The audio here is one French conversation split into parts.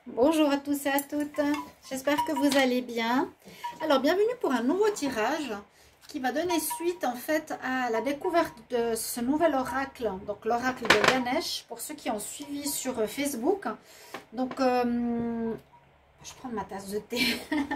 Bonjour à tous et à toutes, j'espère que vous allez bien. Alors bienvenue pour un nouveau tirage qui va donner suite en fait à la découverte de ce nouvel oracle, donc l'oracle de Ganesh, pour ceux qui ont suivi sur Facebook. Donc je prends ma tasse de thé.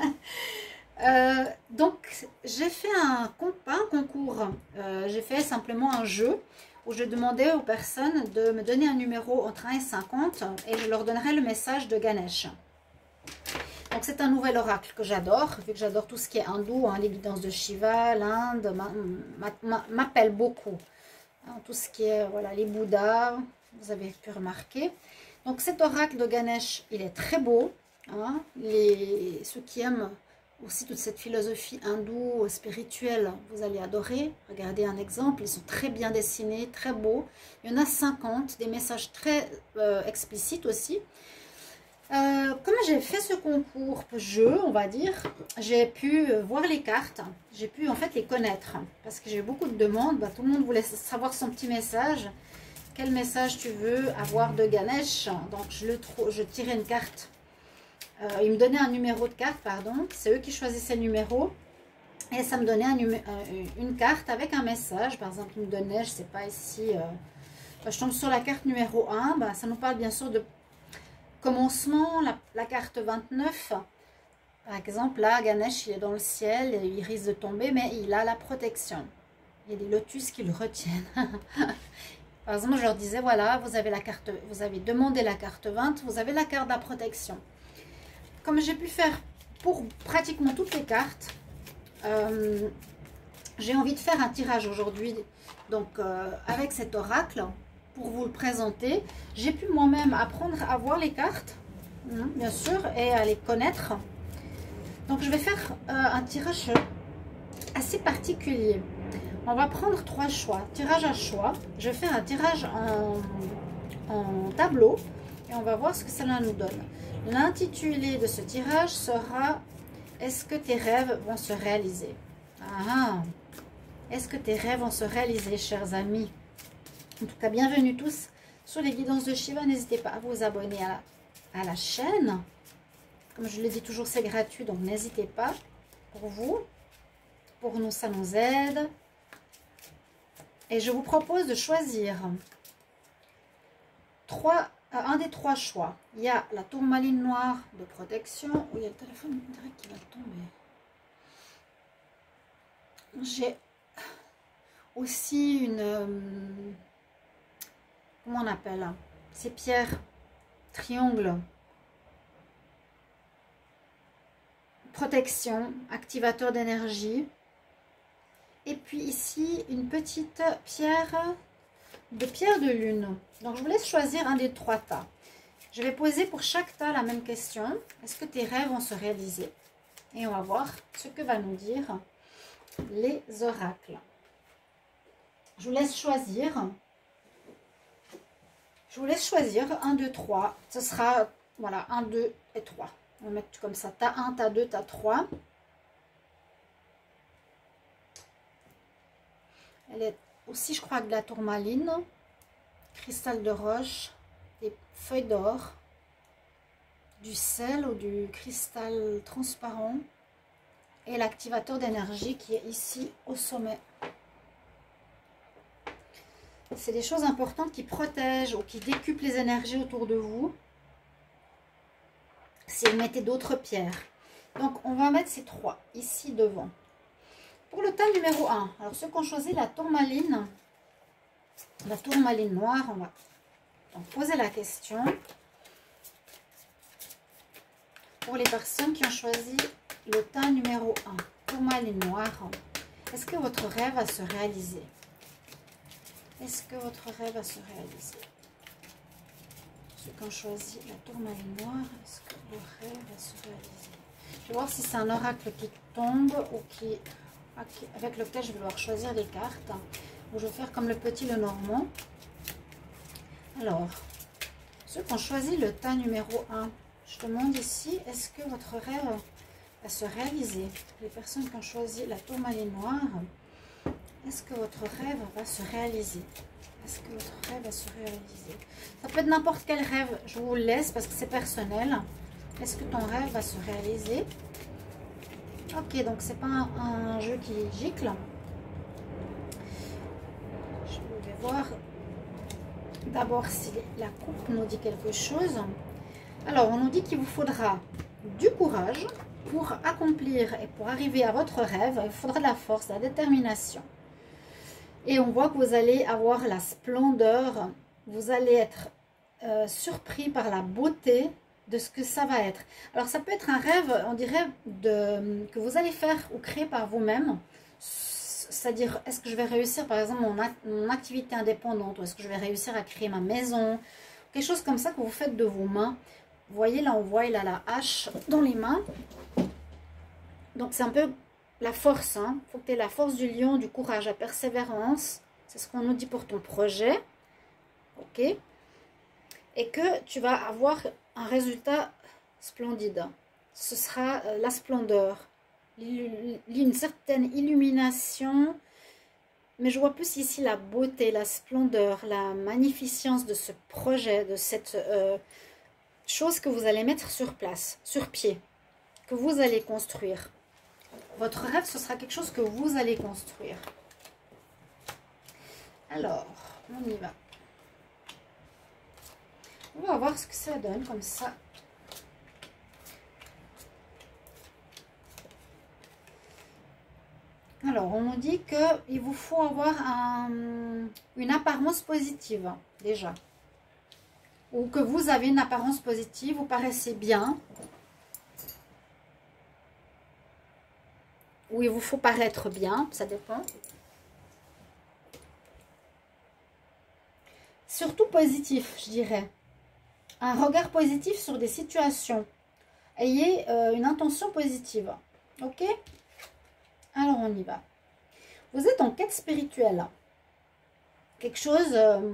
Donc j'ai fait pas un concours, j'ai fait simplement un jeu où je demandais aux personnes de me donner un numéro entre 1 et 50 et je leur donnerai le message de Ganesh. Donc c'est un nouvel oracle que j'adore, vu que j'adore tout ce qui est hindou, hein, les guidances de Shiva, l'Inde m'appelle beaucoup. Hein, tout ce qui est, voilà, les Bouddhas, vous avez pu remarquer. Donc cet oracle de Ganesh, il est très beau. Hein, ceux qui aiment aussi toute cette philosophie hindoue, spirituelle, vous allez adorer. Regardez un exemple, ils sont très bien dessinés, très beaux. Il y en a 50, des messages très explicites aussi. Comme j'ai fait ce concours jeu, on va dire, j'ai pu voir les cartes, j'ai pu en fait les connaître. Parce que j'ai eu beaucoup de demandes, tout le monde voulait savoir son petit message. Quel message tu veux avoir de Ganesh? Donc je tirais une carte. Ils me donnaient un numéro de carte, pardon. C'est eux qui choisissaient le numéro. Et ça me donnait une carte avec un message. Par exemple, ils me donnaient, je ne sais pas ici, je tombe sur la carte numéro 1. Ça nous parle bien sûr de commencement, la carte 29. Par exemple, là, Ganesh, il est dans le ciel, et il risque de tomber, mais il a la protection. Il y a des lotus qui le retiennent. Par exemple, je leur disais, voilà, vous avez demandé la carte 20, vous avez la carte de la protection. Comme j'ai pu faire pour pratiquement toutes les cartes, j'ai envie de faire un tirage aujourd'hui, donc avec cet oracle, pour vous le présenter. J'ai pu moi-même apprendre à voir les cartes, bien sûr, et à les connaître. Donc je vais faire un tirage assez particulier. On va prendre 3 choix, tirage à choix. Je vais faire un tirage en tableau et on va voir ce que cela nous donne. L'intitulé de ce tirage sera « Est-ce que tes rêves vont se réaliser ?» Est-ce que tes rêves vont se réaliser, chers amis? En tout cas, bienvenue tous sur les guidances de Shiva. N'hésitez pas à vous abonner à la chaîne. Comme je le dis toujours, c'est gratuit, donc n'hésitez pas. Pour vous, pour nous, ça nous aide. Et je vous propose de choisir un des 3 choix. Il y a la tourmaline noire de protection. Oh, il y a le téléphone direct qui va tomber. J'ai aussi une... comment on appelle ces pierres triangles. Protection, activateur d'énergie. Et puis ici, une petite pierre de lune. Donc, je vous laisse choisir un des 3 tas. Je vais poser pour chaque tas la même question. Est-ce que tes rêves vont se réaliser? Et on va voir ce que va nous dire les oracles. Je vous laisse choisir. Je vous laisse choisir 1, 2, 3. Ce sera, voilà, 1, 2 et 3. On va mettre comme ça. Tas 1, tas 2, tas 3. Elle est aussi, je crois, de la tourmaline, cristal de roche, des feuilles d'or, du sel ou du cristal transparent et l'activateur d'énergie qui est ici au sommet. C'est des choses importantes qui protègent ou qui décuplent les énergies autour de vous si vous mettez d'autres pierres. Donc, on va mettre ces 3 ici devant. Pour le tas numéro 1, alors ceux qui ont choisi la tourmaline noire, on va donc poser la question. Pour les personnes qui ont choisi le tas numéro 1, tourmaline noire, est-ce que votre rêve va se réaliser? Est-ce que votre rêve va se réaliser? Ceux qui ont choisi la tourmaline noire, est-ce que le rêve va se réaliser? Je vais voir si c'est un oracle qui tombe ou avec lequel je vais devoir choisir les cartes. Je vais faire comme le petit Lenormand. Alors, ceux qui ont choisi le tas numéro 1, je demande ici, est-ce que votre rêve va se réaliser? Les personnes qui ont choisi la tourmaline noire, Est-ce que votre rêve va se réaliser? Est-ce que votre rêve va se réaliser? Ça peut être n'importe quel rêve, je vous le laisse parce que c'est personnel. Est-ce que ton rêve va se réaliser? Ok, donc c'est pas un jeu qui gicle. Je vais voir d'abord si la coupe nous dit quelque chose. Alors, on nous dit qu'il vous faudra du courage pour accomplir et pour arriver à votre rêve. Il faudra de la force, de la détermination. Et on voit que vous allez avoir la splendeur. Vous allez être surpris par la beauté de ce que ça va être. Alors, ça peut être un rêve, on dirait, que vous allez faire ou créer par vous-même. C'est-à-dire, est-ce que je vais réussir, par exemple, mon activité indépendante, ou est-ce que je vais réussir à créer ma maison, quelque chose comme ça que vous faites de vos mains. Vous voyez, là, on voit, il a la hache dans les mains. Donc, c'est un peu la force. Il faut que tu aies la force du lion, du courage, la persévérance. C'est ce qu'on nous dit pour ton projet. OK. Et que tu vas avoir un résultat splendide. Ce sera la splendeur. Une certaine illumination, mais je vois plus ici la beauté, la splendeur, la magnificence de ce projet, de cette chose que vous allez mettre sur place, sur pied, que vous allez construire. Votre rêve, ce sera quelque chose que vous allez construire. Alors, on y va. On va voir ce que ça donne comme ça. Alors, on nous dit qu'il vous faut avoir une apparence positive, déjà. Ou que vous avez une apparence positive, vous paraissez bien. Ou il vous faut paraître bien, ça dépend. Surtout positif, je dirais. Un regard positif sur des situations. Ayez une intention positive. Ok ? Alors, on y va. Vous êtes en quête spirituelle. Quelque chose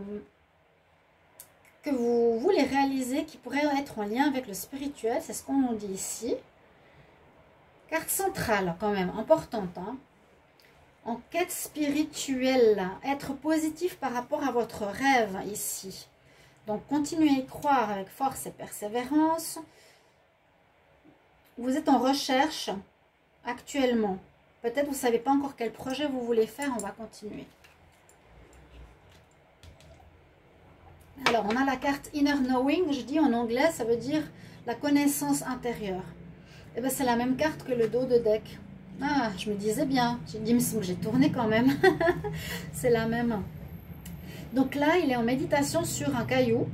que vous voulez réaliser qui pourrait être en lien avec le spirituel. C'est ce qu'on nous dit ici. Carte centrale, quand même, importante. Hein. En quête spirituelle. Être positif par rapport à votre rêve ici. Donc, continuez à y croire avec force et persévérance. Vous êtes en recherche actuellement. Peut-être vous ne savez pas encore quel projet vous voulez faire. On va continuer. Alors, on a la carte Inner Knowing. Je dis en anglais, ça veut dire la connaissance intérieure. Et bien, c'est la même carte que le dos de deck. Ah, je me disais bien. J'ai dit, j'ai tourné quand même. C'est la même. Donc là, il est en méditation sur un caillou.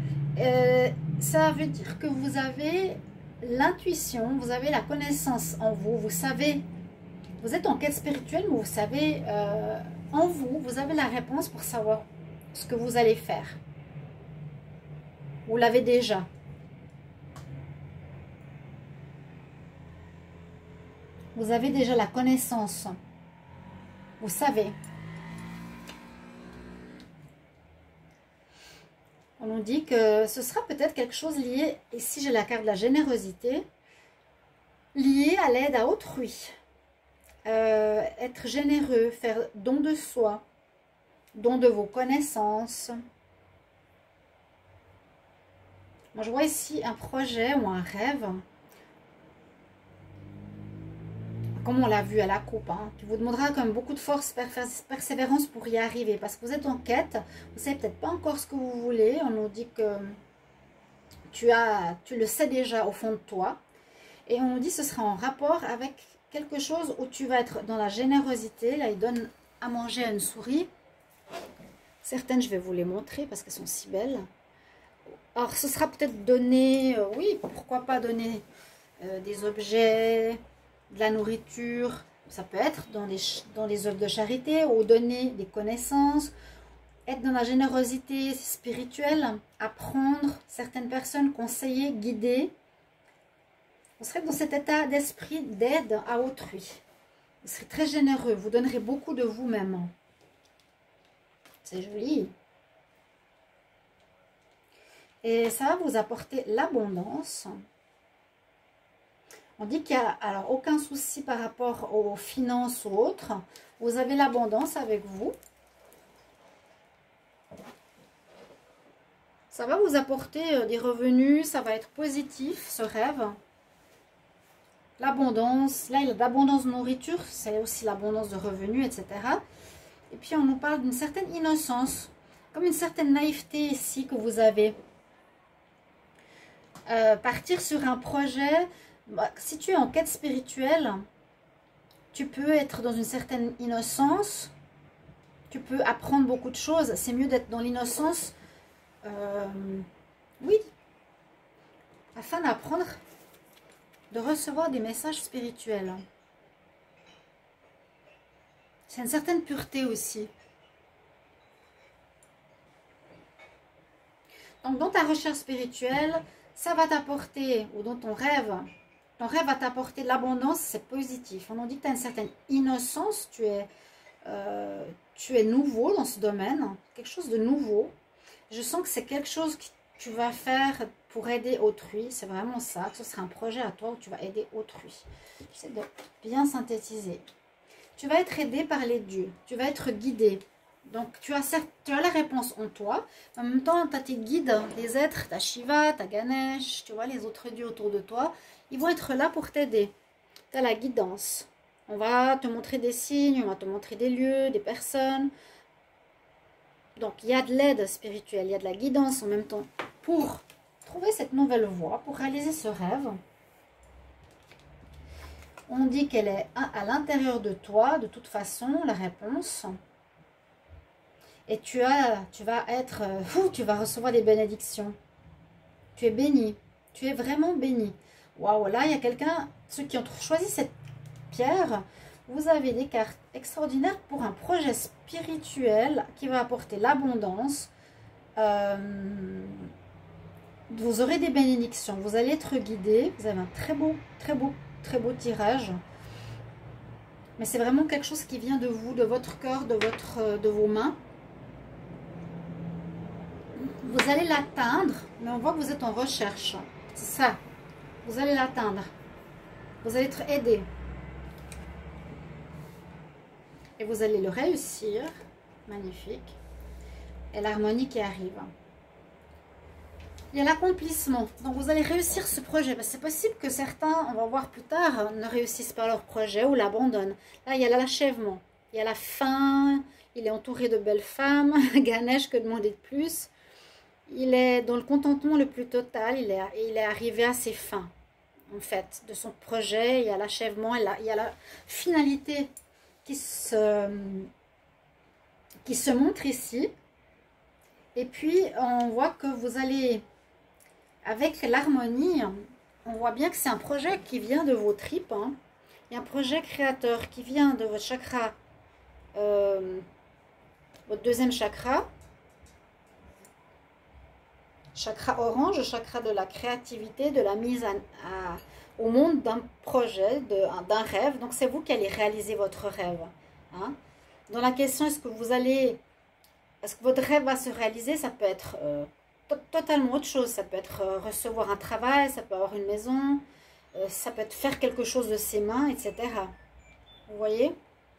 Ça veut dire que vous avez l'intuition, vous avez la connaissance en vous. Vous savez... Vous êtes en quête spirituelle, mais vous savez, en vous, vous avez la réponse pour savoir ce que vous allez faire. Vous l'avez déjà. Vous avez déjà la connaissance. Vous savez. On nous dit que ce sera peut-être quelque chose lié, ici j'ai la carte de la générosité, lié à l'aide à autrui. Être généreux, faire don de soi, don de vos connaissances. Moi, je vois ici un projet ou un rêve, comme on l'a vu à la coupe, hein, qui vous demandera quand même beaucoup de force, persévérance pour y arriver, parce que vous êtes en quête, vous ne savez peut-être pas encore ce que vous voulez. On nous dit que tu le sais déjà au fond de toi, et on nous dit que ce sera en rapport avec quelque chose où tu vas être dans la générosité. Là, il donne à manger à une souris. Certaines, je vais vous les montrer parce qu'elles sont si belles. Alors, ce sera peut-être donner, oui, pourquoi pas donner des objets, de la nourriture. Ça peut être dans les œuvres de charité ou donner des connaissances. Être dans la générosité spirituelle, apprendre, certaines personnes conseiller, guider. Vous serez dans cet état d'esprit d'aide à autrui. Vous serez très généreux. Vous donnerez beaucoup de vous-même. C'est joli. Et ça va vous apporter l'abondance. On dit qu'il n'y a alors aucun souci par rapport aux finances ou autres. Vous avez l'abondance avec vous. Ça va vous apporter des revenus, ça va être positif ce rêve. L'abondance, là il y a d'abondance de nourriture, c'est aussi l'abondance de revenus, etc. Et puis on nous parle d'une certaine innocence, comme une certaine naïveté ici que vous avez. Partir sur un projet, si tu es en quête spirituelle, tu peux être dans une certaine innocence, tu peux apprendre beaucoup de choses, c'est mieux d'être dans l'innocence, oui, afin d'apprendre, de recevoir des messages spirituels. C'est une certaine pureté aussi. Donc dans ta recherche spirituelle, ça va t'apporter, ou dans ton rêve va t'apporter de l'abondance, c'est positif. On nous dit que tu as une certaine innocence, tu es nouveau dans ce domaine, quelque chose de nouveau. Je sens que c'est quelque chose que tu vas faire pour aider autrui, c'est vraiment ça, que ce sera un projet à toi où tu vas aider autrui. J'essaie de bien synthétiser. Tu vas être aidé par les dieux, tu vas être guidé. Donc tu as la réponse en toi, en même temps tu as tes guides, les êtres, tu as Shiva, tu as Ganesh, tu vois les autres dieux autour de toi, ils vont être là pour t'aider. Tu as la guidance, on va te montrer des signes, on va te montrer des lieux, des personnes. Donc il y a de l'aide spirituelle, il y a de la guidance en même temps pour trouver cette nouvelle voie, pour réaliser ce rêve. On dit qu'elle est à l'intérieur de toi, de toute façon, la réponse. Et tu vas recevoir des bénédictions. Tu es béni. Tu es vraiment béni. Waouh, là, il y a quelqu'un, ceux qui ont choisi cette pierre, vous avez des cartes extraordinaires pour un projet spirituel qui va apporter l'abondance. Vous aurez des bénédictions. Vous allez être guidé. Vous avez un très beau tirage. Mais c'est vraiment quelque chose qui vient de vous, de votre cœur, de vos mains. Vous allez l'atteindre, mais on voit que vous êtes en recherche. C'est ça. Vous allez l'atteindre. Vous allez être aidé. Et vous allez le réussir. Magnifique. Et l'harmonie qui arrive. Il y a l'accomplissement. Donc vous allez réussir ce projet. C'est possible que certains, on va voir plus tard, ne réussissent pas leur projet ou l'abandonnent. Là, il y a l'achèvement. Il y a la fin. Il est entouré de belles femmes. Ganesh, que demander de plus? Il est dans le contentement le plus total. Il est arrivé à ses fins, en fait, de son projet. Il y a l'achèvement. Il y a la finalité qui se montre ici. Et puis, on voit que vous allez... Avec l'harmonie, on voit bien que c'est un projet qui vient de vos tripes. Hein. Il y a un projet créateur qui vient de votre chakra, votre deuxième chakra. Chakra orange, chakra de la créativité, de la mise au monde d'un projet, d'un rêve. Donc c'est vous qui allez réaliser votre rêve. Hein. Dans la question, est-ce que votre rêve va se réaliser? Ça peut être... totalement autre chose, ça peut être recevoir un travail, ça peut avoir une maison, ça peut être faire quelque chose de ses mains, etc. Vous voyez?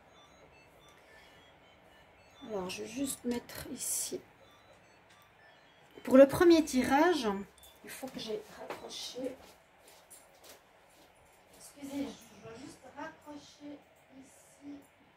Alors, je vais juste mettre ici. Pour le premier tirage, il faut que j'ai raccroché. Excusez, je dois juste raccrocher ici.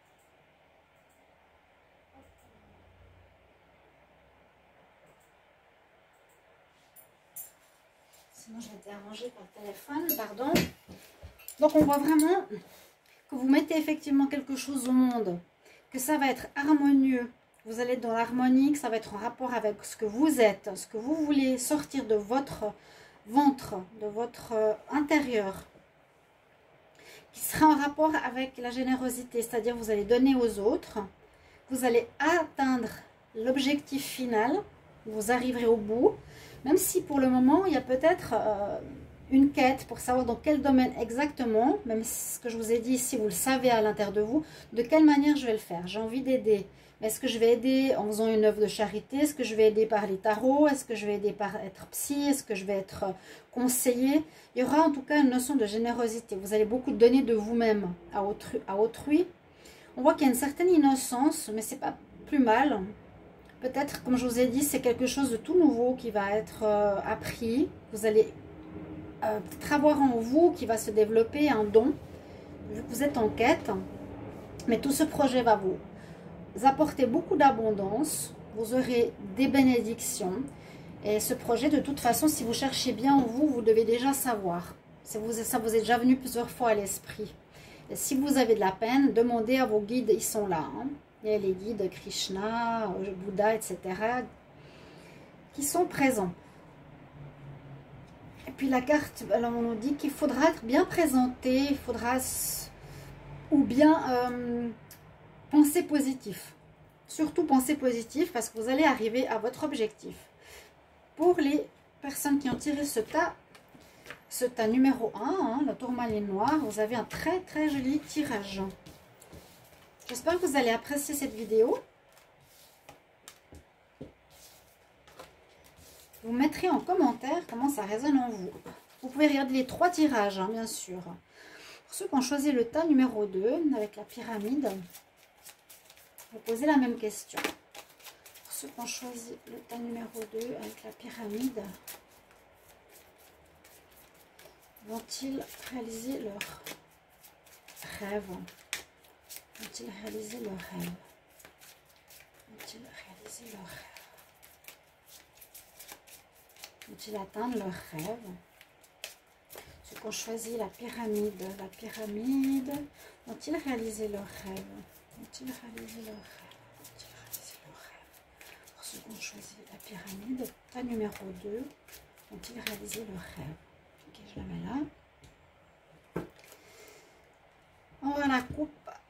Sinon, je vais être dérangée par le téléphone, pardon. Donc, on voit vraiment que vous mettez effectivement quelque chose au monde, que ça va être harmonieux. Vous allez être dans l'harmonie, que ça va être en rapport avec ce que vous êtes, ce que vous voulez sortir de votre ventre, de votre intérieur, qui sera en rapport avec la générosité, c'est-à-dire vous allez donner aux autres, vous allez atteindre l'objectif final, vous arriverez au bout, même si pour le moment, il y a peut-être une quête pour savoir dans quel domaine exactement, même si ce que je vous ai dit ici, vous le savez à l'intérieur de vous, de quelle manière je vais le faire. J'ai envie d'aider. Est-ce que je vais aider en faisant une œuvre de charité? Est-ce que je vais aider par les tarots? Est-ce que je vais aider par être psy? Est-ce que je vais être conseiller? Il y aura en tout cas une notion de générosité. Vous allez beaucoup donner de vous-même à autrui. On voit qu'il y a une certaine innocence, mais c'est pas plus mal. Peut-être, comme je vous ai dit, c'est quelque chose de tout nouveau qui va être appris. Vous allez peut-être avoir en vous qui va se développer un don, vu que vous êtes en quête. Mais tout ce projet va vous apporter beaucoup d'abondance. Vous aurez des bénédictions. Et ce projet, de toute façon, si vous cherchez bien en vous, vous devez déjà savoir. Ça vous est déjà venu plusieurs fois à l'esprit. Et si vous avez de la peine, demandez à vos guides, ils sont là. Hein. Il y a les guides Krishna, Bouddha, etc. qui sont présents. Et puis la carte, alors on nous dit qu'il faudra être bien présenté, il faudra ou bien penser positif. Surtout penser positif parce que vous allez arriver à votre objectif. Pour les personnes qui ont tiré ce tas numéro 1, hein, la tourmaline noire, vous avez un très très joli tirage. J'espère que vous allez apprécier cette vidéo. Vous mettrez en commentaire comment ça résonne en vous. Vous pouvez regarder les 3 tirages, hein, bien sûr. Pour ceux qui ont choisi le tas numéro 2, avec la pyramide, vous posez la même question. Pour ceux qui ont choisi le tas numéro 2, avec la pyramide, vont-ils réaliser leur rêve? Vont-ils réaliser leur rêve? Vont-ils réaliser leur rêve? Vont-ils atteindre leur rêve? Ceux qui ont choisi la pyramide, vont-ils réaliser leur rêve? Vont-ils réaliser leur rêve? Vont-ils réaliser leur rêve? Pour ceux qui ont choisi la pyramide, tas numéro 2, vont-ils réaliser leur rêve? Ok, je la mets là. On va la coupe.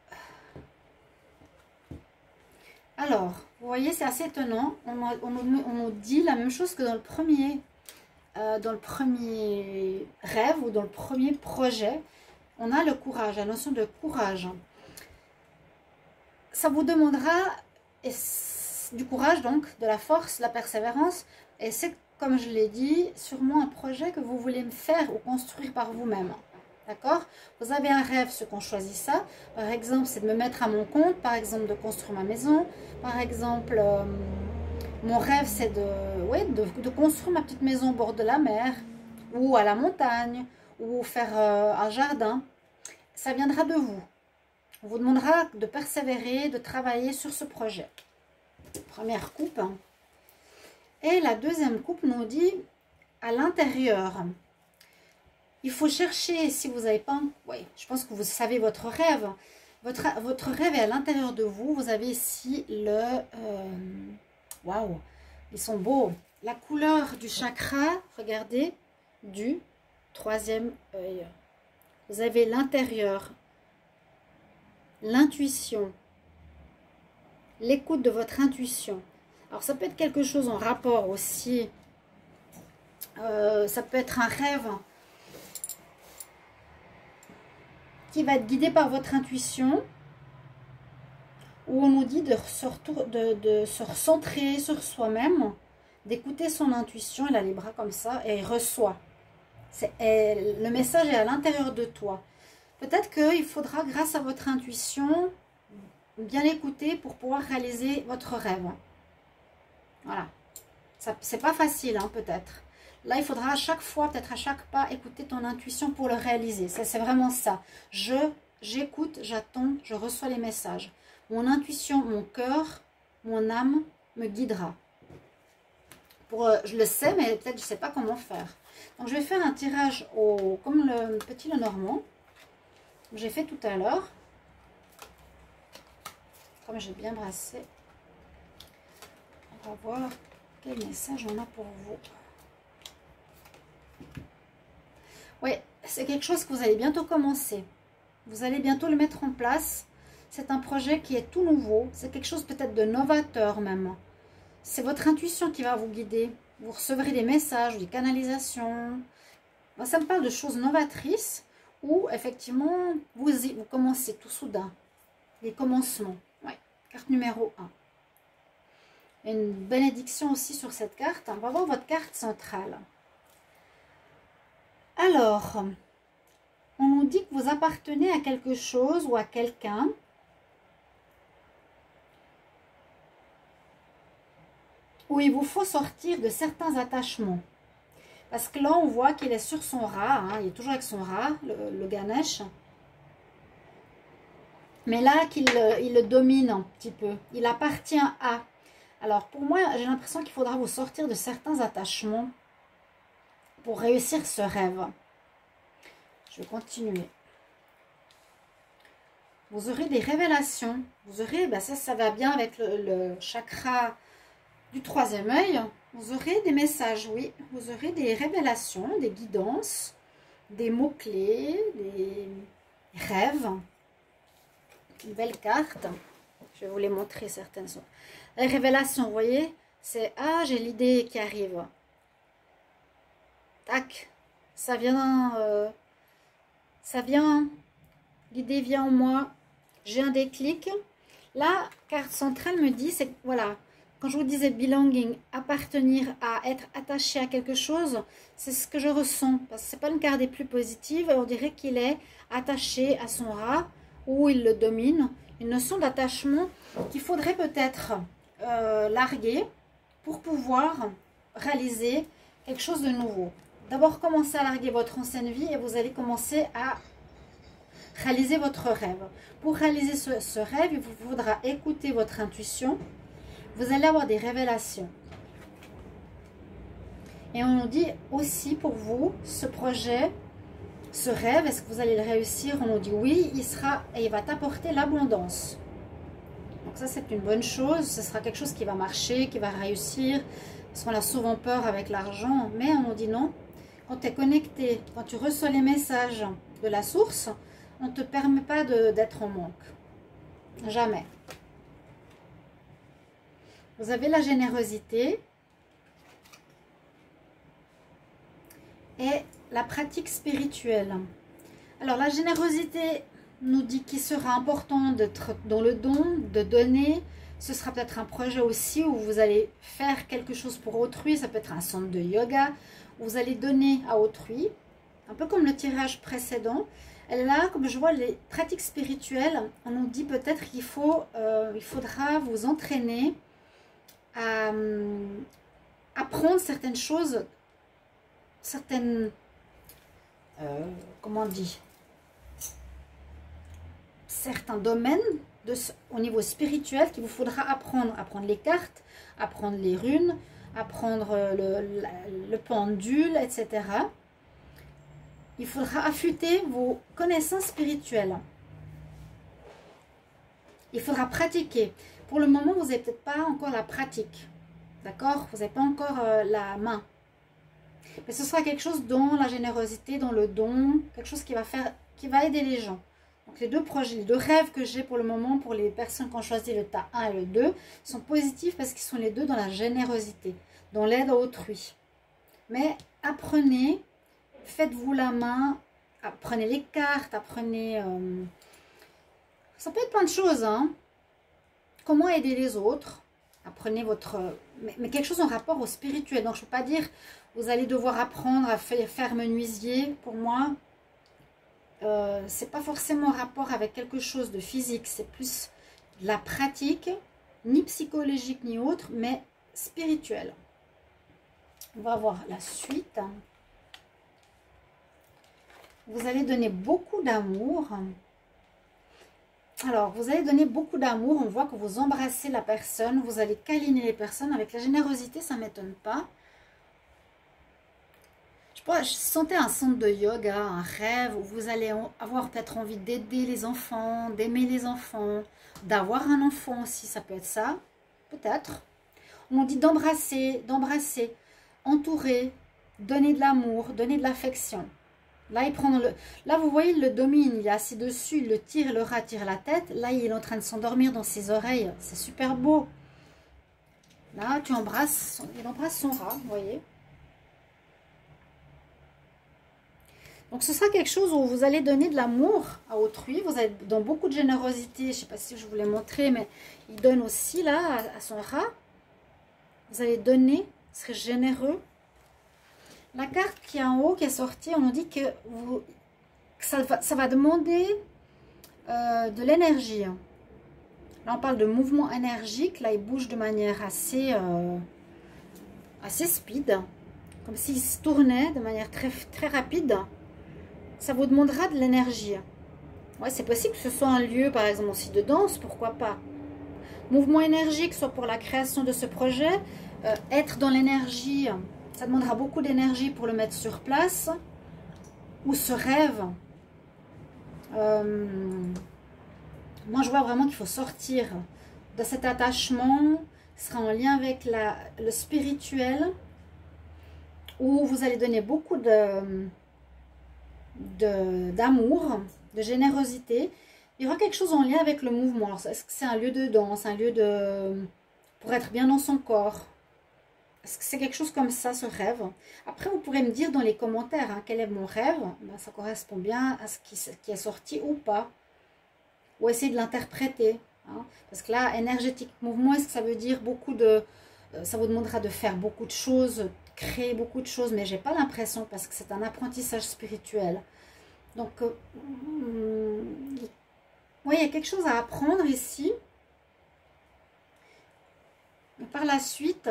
Alors, vous voyez, c'est assez étonnant. On nous dit la même chose que dans le premier rêve ou dans le premier projet. On a le courage, la notion de courage. Ça vous demandera du courage, donc, de la force, de la persévérance. Et c'est, comme je l'ai dit, sûrement un projet que vous voulez faire ou construire par vous-même. D'accord? Vous avez un rêve, ceux qui ont choisi ça. Par exemple, c'est de me mettre à mon compte. Par exemple, de construire ma maison. Par exemple, mon rêve, c'est de construire ma petite maison au bord de la mer. Ou à la montagne. Ou faire un jardin. Ça viendra de vous. On vous demandera de persévérer, de travailler sur ce projet. Première coupe. Et la deuxième coupe nous dit à l'intérieur. Il faut chercher, si vous n'avez pas... Oui, je pense que vous savez votre rêve. Votre rêve est à l'intérieur de vous. Vous avez ici le... Waouh, ils sont beaux. La couleur du chakra, regardez, du 3e œil. Vous avez l'intérieur, l'intuition, l'écoute de votre intuition. Alors, ça peut être quelque chose en rapport aussi. Ça peut être un rêve qui va être guidé par votre intuition, où on nous dit de se recentrer sur soi-même, d'écouter son intuition. Il a les bras comme ça et il reçoit. Le message est à l'intérieur de toi. Peut-être qu'il faudra, grâce à votre intuition, bien l'écouter pour pouvoir réaliser votre rêve. Voilà. C'est pas facile, hein, peut-être. Là, il faudra à chaque fois, peut-être à chaque pas, écouter ton intuition pour le réaliser. C'est vraiment ça. J'écoute, j'attends, je reçois les messages. Mon intuition, mon cœur, mon âme me guidera. Je le sais, mais peut-être je ne sais pas comment faire. Donc, je vais faire un tirage comme le petit Lenormand. J'ai fait tout à l'heure. Comme j'ai bien brassé. On va voir quel message on a pour vous. Oui, c'est quelque chose que vous allez bientôt commencer. Vous allez bientôt le mettre en place. C'est un projet qui est tout nouveau. C'est quelque chose peut-être de novateur même. C'est votre intuition qui va vous guider. Vous recevrez des messages, des canalisations. Moi, ça me parle de choses novatrices où effectivement vous commencez tout soudain. Les commencements. Oui, carte numéro 1. Il y a une bénédiction aussi sur cette carte. On va voir votre carte centrale. Alors, on nous dit que vous appartenez à quelque chose ou à quelqu'un. Où il vous faut sortir de certains attachements. Parce que là, on voit qu'il est sur son rat. Hein, il est toujours avec son rat, le Ganesh. Mais là, qu'il il le domine un petit peu. Il appartient à. Alors, pour moi, j'ai l'impression qu'il faudra vous sortir de certains attachements pour réussir ce rêve. Je vais continuer. Vous aurez des révélations. Vous aurez, ben ça va bien avec le chakra du troisième œil. Vous aurez des messages, oui. Vous aurez des révélations, des guidances, des mots-clés, des rêves. Une belle carte. Je vais vous les montrer certaines. Les révélations, vous voyez, c'est « Ah, j'ai l'idée qui arrive. » Tac. Ça vient, l'idée vient en moi. J'ai un déclic. La carte centrale me dit, c'est voilà, quand je vous disais belonging, appartenir à, être attaché à quelque chose, c'est ce que je ressens. Parce que ce n'est pas une carte des plus positives. On dirait qu'il est attaché à son rat ou il le domine. Une notion d'attachement qu'il faudrait peut-être larguer pour pouvoir réaliser quelque chose de nouveau. D'abord, commencez à larguer votre ancienne vie et vous allez commencer à réaliser votre rêve. Pour réaliser ce rêve, il vous faudra écouter votre intuition. Vous allez avoir des révélations. Et on nous dit aussi pour vous, ce projet, ce rêve, est-ce que vous allez le réussir? On nous dit oui, il va t'apporter l'abondance. Donc ça, c'est une bonne chose. Ce sera quelque chose qui va marcher, qui va réussir. Parce qu'on a souvent peur avec l'argent. Mais on nous dit non. Quand tu es connecté, quand tu reçois les messages de la source, on ne te permet pas d'être en manque. Jamais. Vous avez la générosité et la pratique spirituelle. Alors la générosité nous dit qu'il sera important d'être dans le don, de donner. Ce sera peut-être un projet aussi où vous allez faire quelque chose pour autrui. Ça peut être un centre de yoga où vous allez donner à autrui. Un peu comme le tirage précédent. Et là, comme je vois les pratiques spirituelles, on nous dit peut-être qu'il faudra vous entraîner à apprendre certaines choses, certaines, comment on dit, certains domaines au niveau spirituel qu'il vous faudra apprendre. Apprendre les cartes, apprendre les runes, apprendre le pendule, etc. Il faudra affûter vos connaissances spirituelles. Il faudra pratiquer. Pour le moment, vous n'avez peut-être pas encore la pratique. D'accord? Vous n'avez pas encore la main. Mais ce sera quelque chose dans la générosité, dans le don, quelque chose qui va aider les gens. Donc les deux projets, les deux rêves que j'ai pour le moment, pour les personnes qui ont choisi le tas 1 et le 2, sont positifs parce qu'ils sont les deux dans la générosité, dans l'aide à autrui. Mais apprenez, faites-vous la main, apprenez les cartes, apprenez... ça peut être plein de choses, hein. Comment aider les autres. Apprenez votre... Mais quelque chose en rapport au spirituel. Donc je ne peux pas dire, vous allez devoir apprendre à faire menuisier. Pour moi, c'est pas forcément en rapport avec quelque chose de physique. C'est plus de la pratique, ni psychologique ni autre, mais spirituelle. On va voir la suite. Vous allez donner beaucoup d'amour. Alors, vous allez donner beaucoup d'amour. On voit que vous embrassez la personne. Vous allez câliner les personnes. Avec la générosité, ça ne m'étonne pas. Je sentais un centre de yoga, un rêve où vous allez avoir peut-être envie d'aider les enfants, d'aimer les enfants, d'avoir un enfant aussi, ça peut être ça, peut-être. On dit d'embrasser, entourer, donner de l'amour, donner de l'affection. Là, là, vous voyez, il le domine, il est assis dessus, il le tire, le rat tire la tête. Là, il est en train de s'endormir dans ses oreilles. C'est super beau. Là, il embrasse son rat, vous voyez. Donc, ce sera quelque chose où vous allez donner de l'amour à autrui. Vous êtes dans beaucoup de générosité. Je ne sais pas si je vous l'ai montré, mais il donne aussi là à son rat. Vous allez donner, vous serez généreux. La carte qui est en haut, qui est sortie, on nous dit que, ça va demander de l'énergie. Là, on parle de mouvement énergique. Là, il bouge de manière assez speed, comme s'il se tournait de manière très, très rapide. Ça vous demandera de l'énergie. Ouais, c'est possible que ce soit un lieu, par exemple, aussi de danse, pourquoi pas. Mouvement énergique, soit pour la création de ce projet. Être dans l'énergie, ça demandera beaucoup d'énergie pour le mettre sur place. Ou ce rêve. Moi, je vois vraiment qu'il faut sortir de cet attachement. Ce sera en lien avec le spirituel. Où vous allez donner beaucoup d'amour, de générosité. Il y aura quelque chose en lien avec le mouvement. Est-ce que c'est un lieu de danse, un lieu pour être bien dans son corps? Est-ce que c'est quelque chose comme ça, ce rêve? Après, vous pourrez me dire dans les commentaires hein, quel est mon rêve. Ben, ça correspond bien à ce qui est sorti ou pas. Ou essayer de l'interpréter. Hein. Parce que là, énergétique, mouvement, est-ce que ça veut dire beaucoup de... ça vous demandera de faire beaucoup de choses, créer beaucoup de choses, mais j'ai pas l'impression parce que c'est un apprentissage spirituel. Donc, oui, il y a quelque chose à apprendre ici. Et par la suite,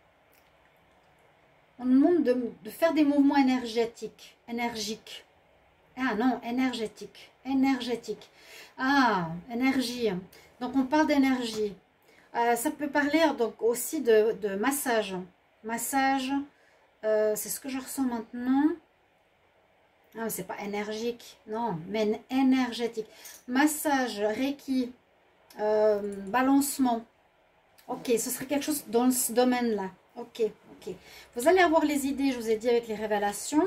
on nous demande de faire des mouvements énergiques. Ah non, énergétique. Ah, énergie. Donc, on parle d'énergie. Ça peut parler donc aussi de massage. Massage, c'est ce que je ressens maintenant. Ah, c'est pas énergique, non, mais énergétique. Massage, Reiki, balancement. Ok, ce serait quelque chose dans ce domaine-là. Ok. Vous allez avoir les idées, je vous ai dit, avec les révélations.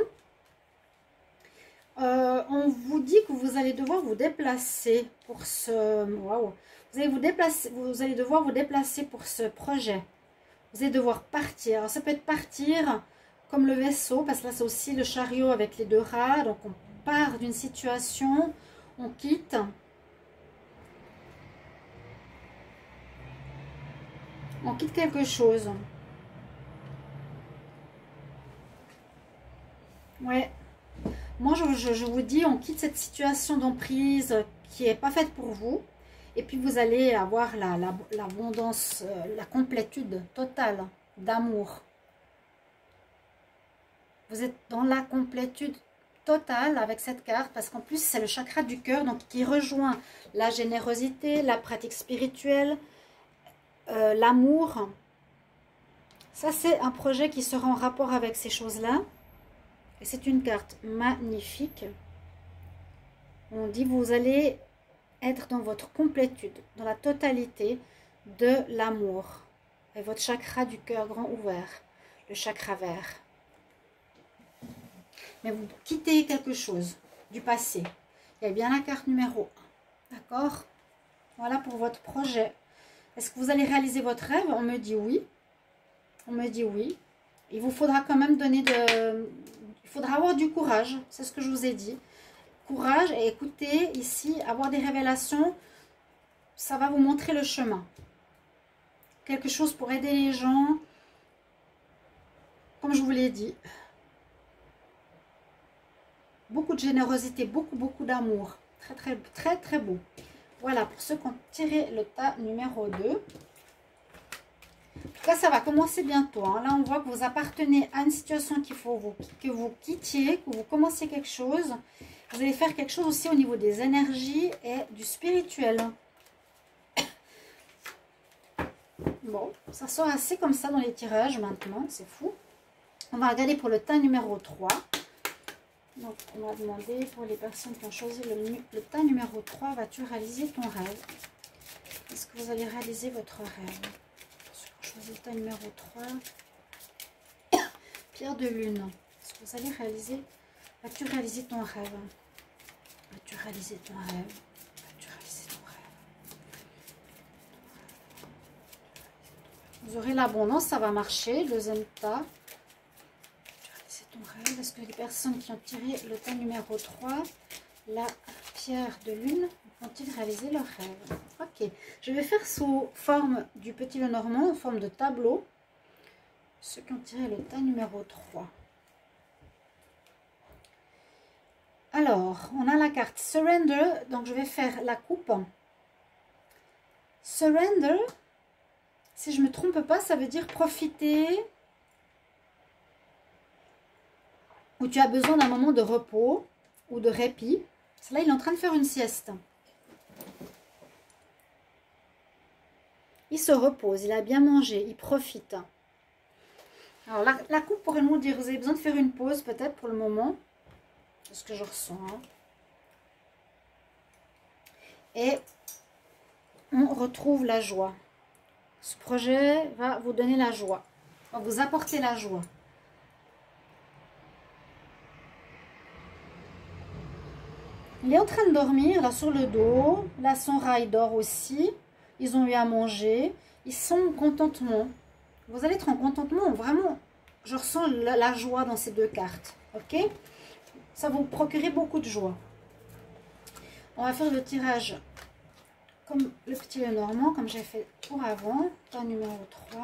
On vous dit que vous allez devoir vous déplacer pour ce... Waouh. Vous allez devoir vous déplacer pour ce projet. Vous allez devoir partir. Alors, ça peut être partir comme le vaisseau, parce que là, c'est aussi le chariot avec les deux rats. Donc, on part d'une situation, on quitte. On quitte quelque chose. Ouais. Moi, je vous dis, on quitte cette situation d'emprise qui n'est pas faite pour vous. Et puis, vous allez avoir l'abondance, la complétude totale d'amour. Vous êtes dans la complétude totale avec cette carte. Parce qu'en plus, c'est le chakra du cœur. Donc, qui rejoint la générosité, la pratique spirituelle, l'amour. Ça, c'est un projet qui sera en rapport avec ces choses-là. Et c'est une carte magnifique. On dit vous allez être dans votre complétude, dans la totalité de l'amour. Et votre chakra du cœur grand ouvert, le chakra vert. Mais vous quittez quelque chose du passé. Il y a bien la carte numéro 1. D'accord? Voilà pour votre projet. Est-ce que vous allez réaliser votre rêve? On me dit oui. On me dit oui. Il vous faudra quand même donner il faudra avoir du courage, c'est ce que je vous ai dit. Courage et écoutez, ici, avoir des révélations, ça va vous montrer le chemin. Quelque chose pour aider les gens, comme je vous l'ai dit. Beaucoup de générosité, beaucoup d'amour. Très beau. Voilà, pour ceux qui ont tiré le tas numéro 2. En tout cas, ça va commencer bientôt. Hein. Là, on voit que vous appartenez à une situation qu'il faut que vous quittiez, que vous commenciez quelque chose. Vous allez faire quelque chose aussi au niveau des énergies et du spirituel. Bon, ça sort assez comme ça dans les tirages maintenant. C'est fou. On va regarder pour le tas numéro 3. Donc, on va demander pour les personnes qui ont choisi le tas numéro 3, vas-tu réaliser ton rêve? Est-ce que vous allez réaliser votre rêve? Choisis le tas numéro 3. Pierre de lune. Est-ce que vous allez réaliser? Vas-tu réaliser ton rêve? Vas-tu réaliser ton rêve? Vas-tu réaliser ton rêve? Vous aurez l'abondance, ça va marcher. Deuxième tas. Vas-tu réaliser ton rêve? Est-ce que les personnes qui ont tiré le tas numéro 3, la pierre de lune, vont-ils réaliser leur rêve? Ok, je vais faire sous forme du petit Lenormand, en forme de tableau. ceux qui ont tiré le tas numéro 3. Alors, on a la carte Surrender, donc je vais faire la coupe. Surrender, si je ne me trompe pas, ça veut dire profiter, où tu as besoin d'un moment de repos ou de répit. Là, il est en train de faire une sieste. Il se repose, il a bien mangé, il profite. Alors, la coupe pourrait nous dire, vous avez besoin de faire une pause peut-être pour le moment. C'est ce que je ressens. Hein. Et on retrouve la joie. Ce projet va vous donner la joie, va vous apporter la joie. Il est en train de dormir, là, sur le dos. Là, son rat, il dort aussi. Ils ont eu à manger. Ils sont en contentement. Vous allez être en contentement. Vraiment, je ressens la joie dans ces deux cartes. Ok? Ça va vous procurer beaucoup de joie. On va faire le tirage comme le petit Lenormand, comme j'ai fait pour avant. Pas numéro 3.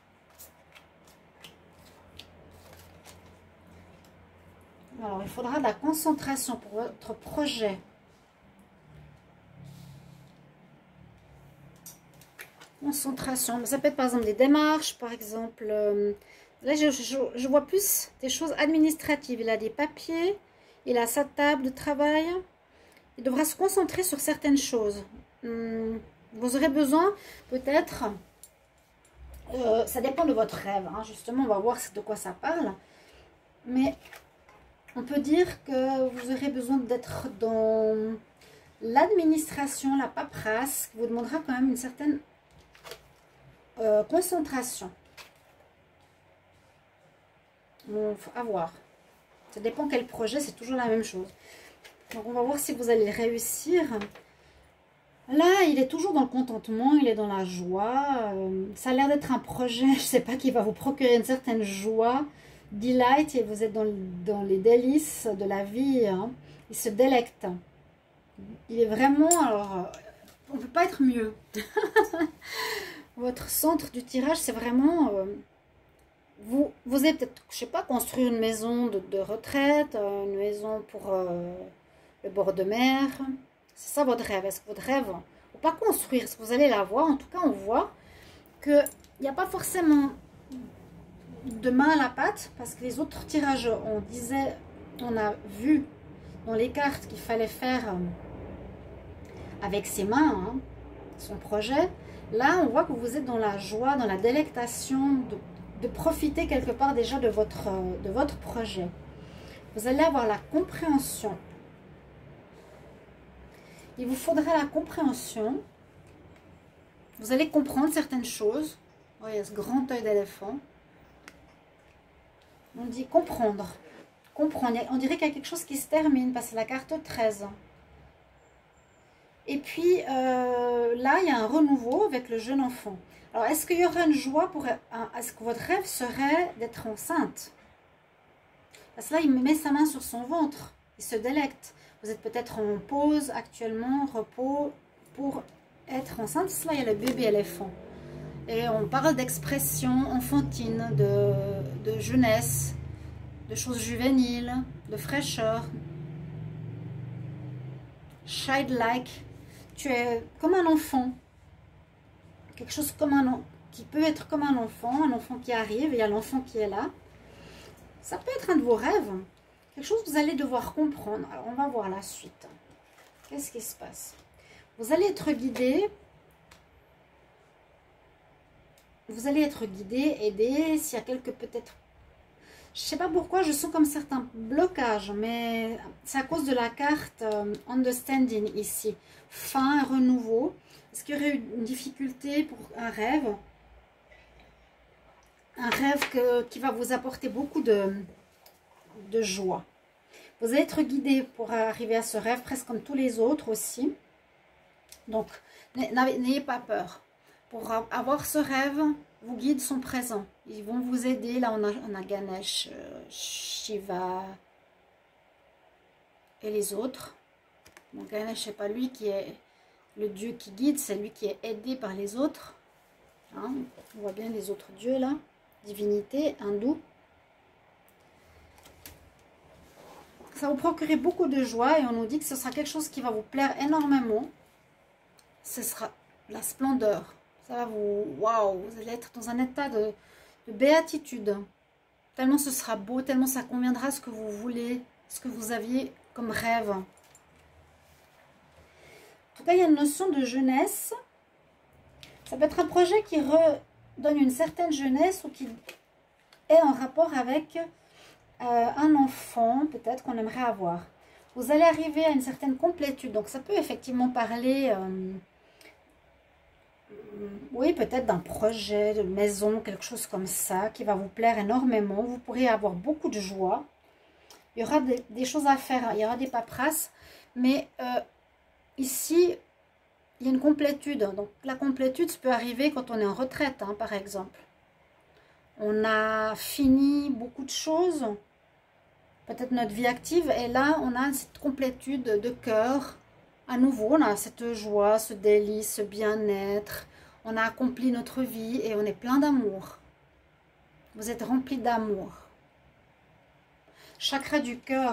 Alors, il faudra de la concentration pour votre projet. Concentration. Ça peut être par exemple des démarches, par exemple. Là, je vois plus des choses administratives. Il a des papiers, il a sa table de travail. Il devra se concentrer sur certaines choses. Vous aurez besoin, peut-être, ça dépend de votre rêve. Hein, justement, on va voir de quoi ça parle. Mais on peut dire que vous aurez besoin d'être dans l'administration, la paperasse, qui vous demandera quand même une certaine concentration. Bon, faut avoir. Ça dépend quel projet, c'est toujours la même chose. Donc on va voir si vous allez réussir. Là, il est toujours dans le contentement, il est dans la joie. Ça a l'air d'être un projet, je ne sais pas, qui va vous procurer une certaine joie. Delight, et vous êtes dans les délices de la vie. Hein. Il se délecte. Il est vraiment, alors, on ne peut pas être mieux. Votre centre du tirage, c'est vraiment, vous allez peut-être, je ne sais pas, construire une maison de retraite, une maison pour le bord de mer. C'est ça votre rêve. Est-ce que votre rêve, ou pas construire, est-ce que vous allez l'avoir? En tout cas, on voit qu'il n'y a pas forcément de main à la pâte, parce que les autres tirages, on a vu dans les cartes qu'il fallait faire avec ses mains, hein, son projet. Là, on voit que vous êtes dans la joie, dans la délectation, de profiter quelque part déjà de votre projet. Vous allez avoir la compréhension. Il vous faudra la compréhension. Vous allez comprendre certaines choses. Oh, il y a ce grand œil d'éléphant. On dit comprendre. Comprendre. On dirait qu'il y a quelque chose qui se termine parce que c'est la carte 13. Et puis, là, il y a un renouveau avec le jeune enfant. Alors, est-ce qu'il y aura une joie pour... Est-ce que votre rêve serait d'être enceinte? Parce que là, il met sa main sur son ventre. Il se délecte. Vous êtes peut-être en pause actuellement, repos, pour être enceinte. Là, il y a le bébé éléphant. Et on parle d'expression enfantine, de jeunesse, de choses juvéniles, de fraîcheur. Childlike. Tu es comme un enfant. Quelque chose comme qui peut être comme un enfant qui arrive, et il y a l'enfant qui est là. Ça peut être un de vos rêves. Quelque chose que vous allez devoir comprendre. Alors, on va voir la suite. Qu'est-ce qui se passe? Vous allez être guidé. Vous allez être guidé, aidé. S'il y a quelques peut-être... Je ne sais pas pourquoi, je sens comme certains blocages, mais c'est à cause de la carte Understanding ici. Fin, renouveau. Est-ce qu'il y aurait eu une difficulté pour un rêve? Un rêve qui va vous apporter beaucoup de joie. Vous allez être guidé pour arriver à ce rêve, presque comme tous les autres aussi. Donc, n'ayez pas peur. Pour avoir ce rêve, vos guides sont présents. Ils vont vous aider. Là, on a Ganesh, Shiva et les autres. Donc, Ganesh, ce n'est pas lui qui est le dieu qui guide, c'est lui qui est aidé par les autres. Hein, on voit bien les autres dieux là. divinité hindoue. Ça va vous procurer beaucoup de joie et on nous dit que ce sera quelque chose qui va vous plaire énormément. Ce sera la splendeur. Ça va vous... Waouh, vous allez être dans un état de béatitude. Tellement ce sera beau, tellement ça conviendra à ce que vous voulez, ce que vous aviez comme rêve. En tout cas, il y a une notion de jeunesse. Ça peut être un projet qui redonne une certaine jeunesse ou qui est en rapport avec un enfant, peut-être qu'on aimerait avoir. Vous allez arriver à une certaine complétude. Donc, ça peut effectivement parler, oui, peut-être d'un projet, de maison, quelque chose comme ça, qui va vous plaire énormément. Vous pourrez avoir beaucoup de joie. Il y aura des choses à faire, il y aura des paperasses. Mais ici, il y a une complétude. Donc, la complétude, ça peut arriver quand on est en retraite, hein, par exemple. On a fini beaucoup de choses, peut-être notre vie active, et là, on a cette complétude de cœur. À nouveau, on a cette joie, ce délice, ce bien-être. On a accompli notre vie et on est plein d'amour. Vous êtes rempli d'amour. Chakra du cœur.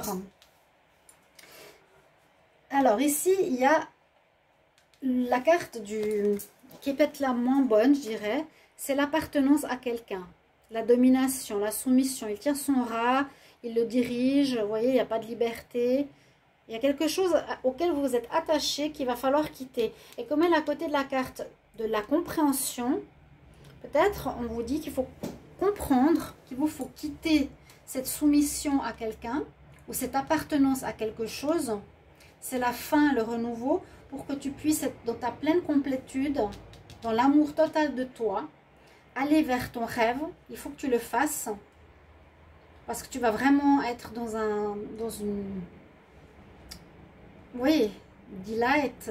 Alors ici, il y a la carte qui est peut-être la moins bonne, je dirais. C'est l'appartenance à quelqu'un. La domination, la soumission. Il tient son rat, il le dirige. Vous voyez, il n'y a pas de liberté. Il y a quelque chose auquel vous vous êtes attaché qu'il va falloir quitter. Et comme elle est à côté de la carte de la compréhension, peut-être on vous dit qu'il faut comprendre, qu'il vous faut quitter cette soumission à quelqu'un ou cette appartenance à quelque chose. C'est la fin, le renouveau, pour que tu puisses être dans ta pleine complétude, dans l'amour total de toi, aller vers ton rêve. Il faut que tu le fasses parce que tu vas vraiment être dans une... Oui, delight.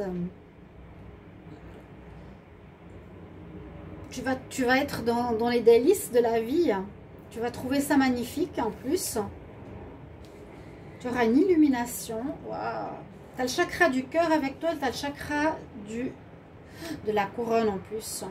Tu vas être dans les délices de la vie. Tu vas trouver ça magnifique en plus. Tu auras une illumination. Waouh! Tu as le chakra du cœur avec toi, tu as le chakra de la couronne en plus.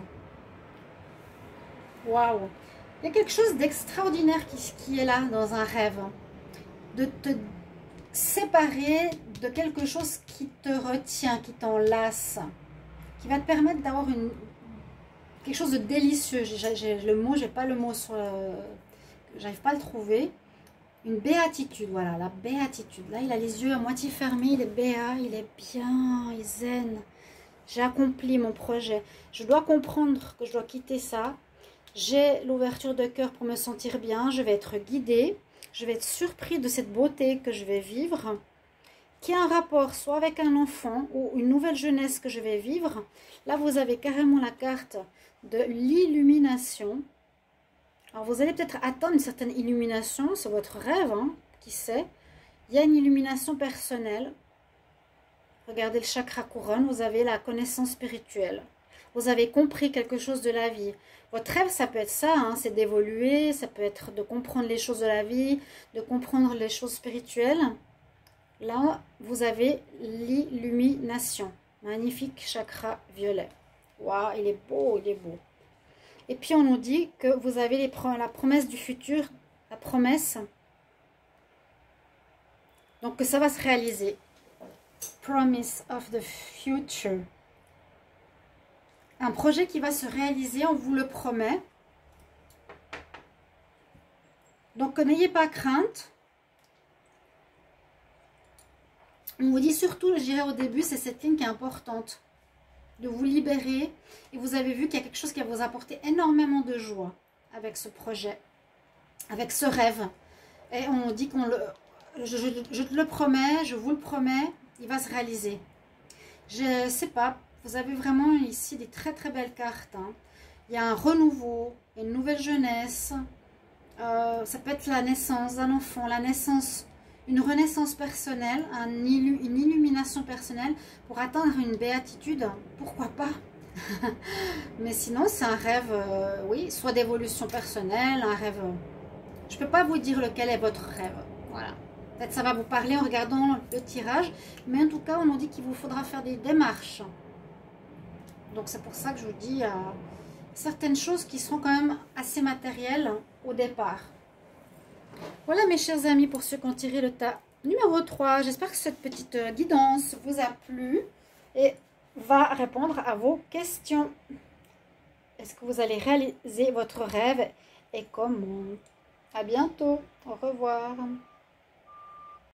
Waouh! Il y a quelque chose d'extraordinaire qui est là dans un rêve. De te séparer de quelque chose qui te retient, qui t'enlace, qui va te permettre d'avoir quelque chose de délicieux. J'ai pas le mot sur j'arrive pas à le trouver. Une béatitude, voilà, la béatitude. Là, il a les yeux à moitié fermés, il est béat, il est bien, il est zen. J'ai accompli mon projet. Je dois comprendre que je dois quitter ça. J'ai l'ouverture de cœur pour me sentir bien. Je vais être guidée. Je vais être surpris de cette beauté que je vais vivre, qui a un rapport soit avec un enfant ou une nouvelle jeunesse que je vais vivre. Là, vous avez carrément la carte de l'illumination. Alors, vous allez peut-être atteindre une certaine illumination, c'est votre rêve, hein, qui sait. Il y a une illumination personnelle. Regardez le chakra couronne, vous avez la connaissance spirituelle. Vous avez compris quelque chose de la vie. Votre rêve, ça peut être ça, hein, c'est d'évoluer, ça peut être de comprendre les choses de la vie, de comprendre les choses spirituelles. Là, vous avez l'illumination. Magnifique chakra violet. Waouh, il est beau, il est beau. Et puis, on nous dit que vous avez la promesse du futur, la promesse. Donc, que ça va se réaliser. Promise of the future. Un projet qui va se réaliser, on vous le promet. Donc, n'ayez pas crainte. On vous dit surtout, je dirais au début, c'est cette ligne qui est importante. De vous libérer. Et vous avez vu qu'il y a quelque chose qui va vous apporter énormément de joie avec ce projet, avec ce rêve. Et on dit qu'on le... Je te le promets, je vous le promets, il va se réaliser. Je ne sais pas, vous avez vraiment ici des très très belles cartes. Hein. Il y a un renouveau, une nouvelle jeunesse. Ça peut être la naissance d'un enfant, la naissance... Une renaissance personnelle, une illumination personnelle pour atteindre une béatitude, pourquoi pas. Mais sinon, c'est un rêve, oui, soit d'évolution personnelle, un rêve... Je ne peux pas vous dire lequel est votre rêve. Voilà. Peut-être ça va vous parler en regardant le tirage, mais en tout cas, on nous dit qu'il vous faudra faire des démarches. Donc, c'est pour ça que je vous dis, certaines choses qui seront quand même assez matérielles au départ. Voilà mes chers amis pour ceux qui ont tiré le tas numéro 3. J'espère que cette petite guidance vous a plu et va répondre à vos questions. Est-ce que vous allez réaliser votre rêve et comment? À bientôt. Au revoir.